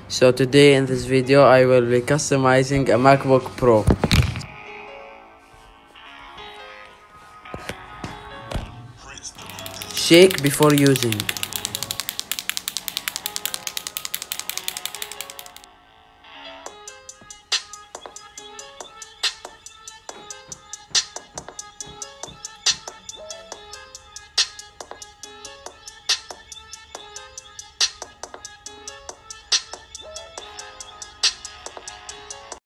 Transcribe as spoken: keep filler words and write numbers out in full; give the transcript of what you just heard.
So today in this video I will be customizing a MacBook Pro. Shake before using.